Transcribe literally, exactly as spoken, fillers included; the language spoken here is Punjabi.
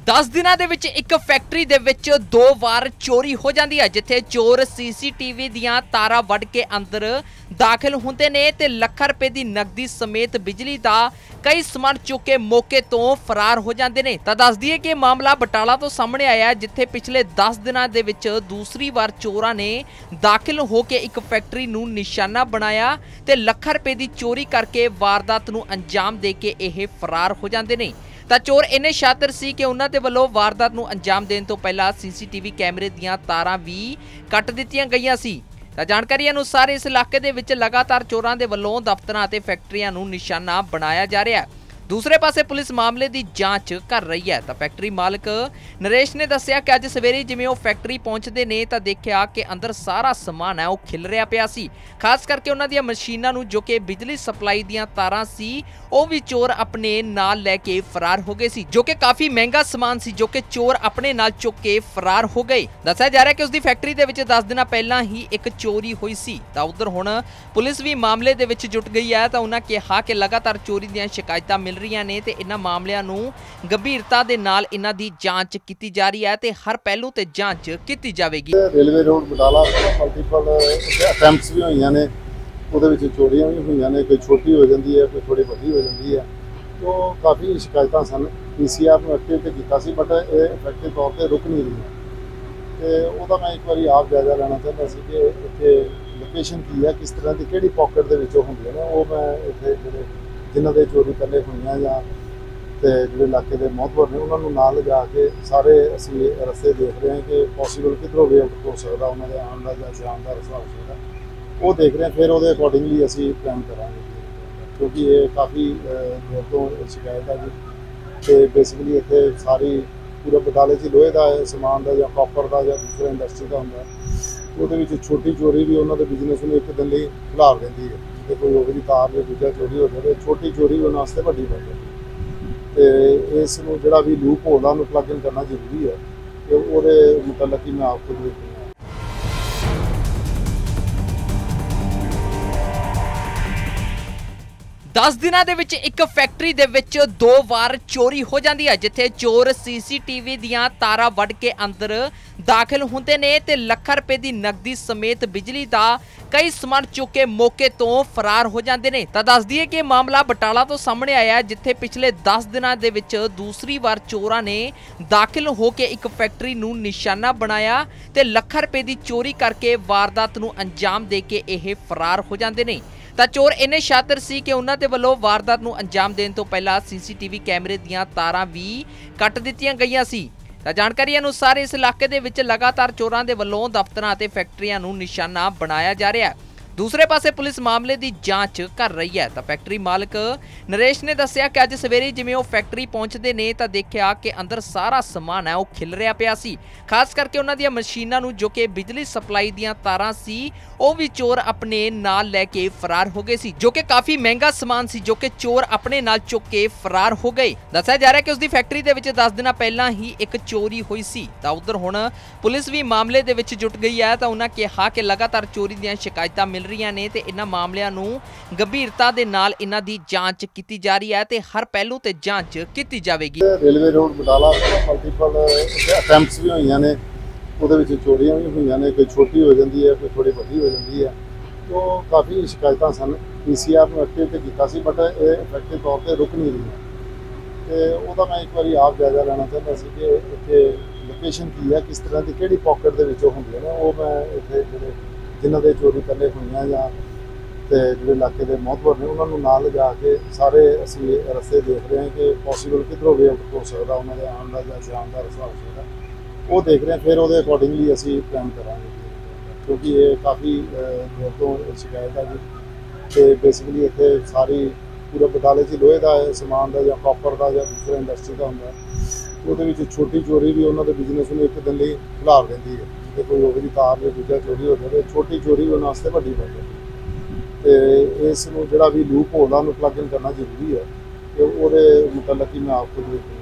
दस दिनों के विच एक फैक्ट्री दे विच दो वार चोरी हो जाती है, जिथे चोर सीसीटीवी दियां तारा वड़ के अंदर दाखिल होंदे ने ते लखां रुपए की नकदी समेत बिजली का कई समान चुक के मौके तो फरार हो जाते हैं। तो दस दिए कि मामला बटाला तो सामने आया, जिथे पिछले दस दिनों के विच दूसरी बार चोरां ने दाखिल होकर एक फैक्ट्री नूं निशाना बनाया ते लखां रुपए की चोरी करके वारदात नूं अंजाम दे के यह फरार हो जाते हैं। ਤਾਂ ਚੋਰ ਇੰਨੇ ਸ਼ਾਤਰ ਸੀ ਕਿ ਉਹਨਾਂ ਦੇ ਵੱਲੋਂ ਵਾਰਦਾਤ ਨੂੰ ਅੰਜਾਮ ਦੇਣ ਤੋਂ ਪਹਿਲਾਂ ਸੀਸੀਟੀਵੀ ਕੈਮਰੇ ਦੀਆਂ ਤਾਰਾਂ ਵੀ ਕੱਟ ਦਿੱਤੀਆਂ ਗਈਆਂ ਸੀ। ਤਾਂ ਜਾਣਕਾਰੀ ਅਨੁਸਾਰ ਇਸ ਇਲਾਕੇ ਦੇ ਵਿੱਚ ਲਗਾਤਾਰ ਚੋਰਾਂ ਦੇ ਵੱਲੋਂ ਦਫ਼ਤਰਾਂ ਅਤੇ ਫੈਕਟਰੀਆਂ ਨੂੰ ਨਿਸ਼ਾਨਾ ਬਣਾਇਆ ਜਾ ਰਿਹਾ ਹੈ। दूसरे पासे पुलिस मामले की जांच कर रही है। तो फैक्ट्री मालक नरेश ने दस्सिया कि अज सवेरे जिवें वो फैक्ट्री पहुंचते ने तो देखा कि अंदर सारा समान है वो खिल रहा पिया सी, खास करके उन्हां दी मशीनां नूं जो कि बिजली सप्लाई दियां तारां सी वो भी चोर अपने नाल लैके फरार हो गए सी, जो कि काफ़ी महंगा समान सी, जो कि चोर अपने नाल चुक के फरार हो गए। दस्सिया जा रहा है कि उसकी फैक्ट्री दे विच दस दिन पहलां ही एक चोरी हुई सी। तो उधर हुण पुलिस भी मामले दे विच जुट गई है। तो उन्हां कहा कि लगातार चोरी दीयां शिकायतां मिल रही ने ते इन्हां मामलिਆਂ ਨੂੰ गंभीरता ਦੇ ਨਾਲ इन्हां दी जांच ਕੀਤੀ जा रही है ਤੇ हर पहलू ਤੇ ਜਾਂਚ ਕੀਤੀ ਜਾਵੇਗੀ। Railway road Batala multiple attempts भी होईयां ने, ਉਹਦੇ ਵਿੱਚ ਚੋਰੀਆਂ ਵੀ ਹੋਈਆਂ ਨੇ, ਕੋਈ ਛੋਟੀ ਹੋ ਜਾਂਦੀ ਹੈ, ਕੋਈ ਥੋੜੀ ਵੱਡੀ ਹੋ ਜਾਂਦੀ ਹੈ। तो काफ़ी शिकायतां सन, पीसीआर ਨੂੰ ਐਕਟਿਵ ਤੇ ਕੀਤਾ ਸੀ, ਬਟ ਇਹ ਇਫੈਕਟਿਵ ਤੌਰ ਤੇ ਰੁਕ ਨਹੀਂ ਰਹੀ ਤੇ ਉਹਦਾ ਮੈਂ ਇੱਕ ਵਾਰੀ ਆਪ ਜਾਇਜ਼ਾ ਲੈਣਾ ਚਾਹੁੰਦਾ ਸੀ ਕਿ ਇੱਥੇ ਲੋਕੇਸ਼ਨ ਕੀ ਹੈ, ਕਿਸ ਤਰ੍ਹਾਂ ਦੀ ਕਿਹੜੀ ਪਾਕਟ ਦੇ ਵਿੱਚੋਂ ਹੁੰਦੀਆਂ ਨੇ, ਉਹ ਮੈਂ ਇੱਥੇ ਜਿਹੜੇ ਜਿਨ੍ਹਾਂ ਦੇ ਚੋਰੀ ਪਹਿਲੇ ਹੋਈਆਂ ਜਾਂ ਤੇ ਜਿਹੜੇ ਇਲਾਕੇ ਦੇ ਮੌਤਬਰ ਨੇ ਉਹਨਾਂ ਨੂੰ ਨਾਲ ਲਿਜਾ ਕੇ ਸਾਰੇ ਅਸੀਂ ਰਸਤੇ ਦੇਖ ਰਹੇ ਹਾਂ ਕਿ ਪੋਸੀਬਲ ਕਿੱਧਰੋਂ ਵੇ ਆਊਟ ਹੋ ਸਕਦਾ, ਉਹਨਾਂ ਦੇ ਆਉਣ ਦਾ ਜਾਂ ਜਾਣ ਦਾ ਰਸਤਾ ਹੋ ਸਕਦਾ, ਉਹ ਦੇਖ ਰਹੇ ਹਾਂ। ਫਿਰ ਉਹਦੇ ਅਕੋਰਡਿੰਗਲੀ ਅਸੀਂ ਪਲਾਨ ਕਰਾਂਗੇ, ਕਿਉਂਕਿ ਇਹ ਕਾਫੀ ਦੇਰ ਤੋਂ ਸ਼ਿਕਾਇਤ ਹੈ ਜੀ। ਤੇ ਬੇਸਿਕਲੀ ਇੱਥੇ ਸਾਰੀ ਪੂਰਾ ਬਟਾਲੇ 'ਚ ਲੋਹੇ ਦਾ ਸਮਾਨ ਦਾ ਜਾਂ ਕਾਪਰ ਦਾ ਜਾਂ ਦੂਸਰਾ ਇੰਡਸਟਰੀ ਦਾ ਹੁੰਦਾ, ਉਹਦੇ ਵਿੱਚ ਛੋਟੀ ਚੋਰੀ ਵੀ ਉਹਨਾਂ ਦੇ ਬਿਜ਼ਨਸ ਨੂੰ ਇੱਕ ਦਿਨ ਲਈ ਖਿਲਾਰ ਦਿੰਦੀ ਹੈ। ਜੇ ਕੋਈ ਲੋਹੇ ਦੀ ਤਾਰ ਜਾਂ ਦੂਜਾ ਚੋਰੀ ਹੋ ਜਾਵੇ, ਛੋਟੀ ਚੋਰੀ ਉਹਨਾਂ ਵਾਸਤੇ ਵੱਡੀ ਬਣ ਜਾਂਦੀ ਤੇ ਇਸ ਨੂੰ ਜਿਹੜਾ ਵੀ ਲੂਪ ਹੋਲ ਆ ਉਹਨੂੰ ਪਲੱਗ ਇਨ ਕਰਨਾ ਜ਼ਰੂਰੀ ਹੈ ਤੇ ਉਹਦੇ ਮੁਤਲਕ ਹੀ ਮੈਂ ਆਪ ਖੁਦ ਵੇਖਣਾ। दस दिनों के विच एक फैक्ट्री दे विच दो वार चोरी हो जाती है, जिथे चोर सीसीटीवी दियां तारा वड़ के अंदर दाखिल होंदे ने ते लखां रुपए की नकदी समेत बिजली का कई समान चुक के मौके तो फरार हो जाते हैं। तो दस दिए कि मामला बटाला तो सामने आया, जिथे पिछले दस दिनों के विच दूसरी बार चोरां ने दाखिल होकर एक फैक्ट्री नूं निशाना बनाया ते लखां रुपए की चोरी करके वारदात नूं अंजाम दे के यह फरार हो जाते हैं। ਤਾਂ ਚੋਰ ਇੰਨੇ ਸ਼ਾਤਰ ਸੀ ਕਿ ਉਹਨਾਂ ਦੇ ਵੱਲੋਂ ਵਾਰਦਾਤ ਨੂੰ ਅੰਜਾਮ ਦੇਣ ਤੋਂ ਪਹਿਲਾਂ ਸੀਸੀਟੀਵੀ ਕੈਮਰੇ ਦੀਆਂ ਤਾਰਾਂ ਵੀ ਕੱਟ ਦਿੱਤੀਆਂ ਗਈਆਂ ਸੀ। ਤਾਂ ਜਾਣਕਾਰੀ ਅਨੁਸਾਰ ਇਸ ਇਲਾਕੇ ਦੇ ਵਿੱਚ ਲਗਾਤਾਰ ਚੋਰਾਂ ਦੇ ਵੱਲੋਂ ਦਫ਼ਤਰਾਂ ਅਤੇ ਫੈਕਟਰੀਆਂ ਨੂੰ ਨਿਸ਼ਾਨਾ ਬਣਾਇਆ ਜਾ ਰਿਹਾ ਹੈ। दूसरे पासे पुलिस मामले की जांच कर रही है। तो फैक्ट्री मालक नरेश ने दस्सिया कि अज सवेरे जिवें वो फैक्ट्री पहुंचते ने तो देखा कि अंदर सारा समान है वो खिल रहा पिया सी, खास करके उन्हां दी मशीनां नूं जो कि बिजली सप्लाई दियां तारां सी वो भी चोर अपने नाल लैके फरार हो गए सी, जो कि काफ़ी महंगा समान सी, जो कि चोर अपने नाल चुक के फरार हो गए। दस्सिया जा रहा है कि उसकी फैक्ट्री दे विच दस दिन पहलां ही एक चोरी हुई सी। तो उधर हुण पुलिस भी मामले दे विच जुट गई है। तो उन्हां कहा कि लगातार चोरी दीयां शिकायतां मिल रही ने ते इन्हां मामलिਆਂ ਨੂੰ गंभीरता ਦੇ ਨਾਲ इन्हां ਦੀ ਜਾਂਚ ਕੀਤੀ ਜਾ ਰਹੀ ਹੈ ਤੇ हर पहलू ਤੇ ਜਾਂਚ ਕੀਤੀ ਜਾਵੇਗੀ। Railway road Batala multiple attempts ਵੀ ਹੋਈਆਂ ਨੇ, ਉਹਦੇ ਵਿੱਚ ਚੋਰੀਆਂ ਵੀ ਹੋਈਆਂ ਨੇ, ਕੋਈ ਛੋਟੀ ਹੋ ਜਾਂਦੀ ਹੈ, ਕੋਈ ਥੋੜੀ ਵੱਡੀ ਹੋ ਜਾਂਦੀ ਹੈ। ਤੋਂ ਕਾਫੀ ਸ਼ਿਕਾਇਤਾਂ ਸਨ, ਪੀਸੀਆਰ ਨੂੰ ਐਕਟਿਵ ਤੇ ਕੀਤਾ ਸੀ, ਬਟ ਇਹ ਇਫੈਕਟਿਵ ਤੌਰ ਤੇ ਰੁਕ ਨਹੀਂ ਰਹੀ ਤੇ ਉਹਦਾ ਮੈਂ ਇੱਕ ਵਾਰੀ ਆਪ ਜਾਇਜ਼ਾ ਲੈਣਾ ਚਾਹੁੰਦਾ ਸੀ ਕਿ ਇੱਥੇ ਲੋਕੇਸ਼ਨ ਕੀ ਹੈ, ਕਿਸ ਤਰ੍ਹਾਂ ਦੀ ਕਿਹੜੀ ਪਾਕਟ ਦੇ ਵਿੱਚੋਂ ਹੁੰਦੀਆਂ ਨੇ, ਉਹ ਮੈਂ ਇੱਥੇ ਜਿਹੜੇ ਜਿਨ੍ਹਾਂ ਦੇ ਚੋਰੀ ਪਹਿਲੇ ਹੋਈਆਂ ਜਾਂ ਤੇ ਜਿਹੜੇ ਇਲਾਕੇ ਦੇ ਮੌਤਬਰ ਨੇ ਉਹਨਾਂ ਨੂੰ ਨਾਲ ਲਿਜਾ ਕੇ ਸਾਰੇ ਅਸੀਂ ਰਸਤੇ ਦੇਖ ਰਹੇ ਹਾਂ ਕਿ ਪੋਸੀਬਲ ਕਿੱਧਰੋਂ ਵੇ ਆਊਟ ਹੋ ਸਕਦਾ, ਉਹਨਾਂ ਦੇ ਆਉਣ ਦਾ ਜਾਂ ਜਾਣ ਦਾ ਰਸਤਾ ਹੋ ਸਕਦਾ, ਉਹ ਦੇਖ ਰਹੇ ਹਾਂ। ਫਿਰ ਉਹਦੇ ਅਕੋਰਡਿੰਗਲੀ ਅਸੀਂ ਪਲਾਨ ਕਰਾਂਗੇ, ਕਿਉਂਕਿ ਇਹ ਕਾਫੀ ਦੇਰ ਤੋਂ ਸ਼ਿਕਾਇਤ ਹੈ ਜੀ। ਤੇ ਬੇਸਿਕਲੀ ਇੱਥੇ ਸਾਰੀ ਪੂਰਾ ਬਟਾਲੇ 'ਚ ਲੋਹੇ ਦਾ ਸਮਾਨ ਦਾ ਜਾਂ ਕਾਪਰ ਦਾ ਜਾਂ ਦੂਸਰਾ ਇੰਡਸਟਰੀ ਦਾ ਹੁੰਦਾ, ਉਹਦੇ ਵਿੱਚ ਛੋਟੀ ਚੋਰੀ ਵੀ ਉਹਨਾਂ ਦੇ ਬਿਜ਼ਨਸ ਨੂੰ ਇੱਕ ਦਿਨ ਲਈ ਖਿਲਾਰ ਦਿੰਦੀ ਹੈ। ਜੇ ਕੋਈ ਲੋਹੇ ਦੀ ਤਾਰ ਜਾਂ ਦੂਜਾ ਚੋਰੀ ਹੋ ਜਾਵੇ, ਛੋਟੀ ਚੋਰੀ ਉਹਨਾਂ ਵਾਸਤੇ ਵੱਡੀ ਬਣ ਜਾਂਦੀ ਤੇ ਇਸ ਨੂੰ ਜਿਹੜਾ ਵੀ ਲੂਪ ਹੋਲ ਆ ਉਹਨੂੰ ਪਲੱਗ ਇਨ ਕਰਨਾ ਜ਼ਰੂਰੀ ਹੈ ਤੇ ਉਹਦੇ ਮੁਤਲਕ ਹੀ ਮੈਂ ਆਪ ਖੁਦ ਵੇਖਣਾ।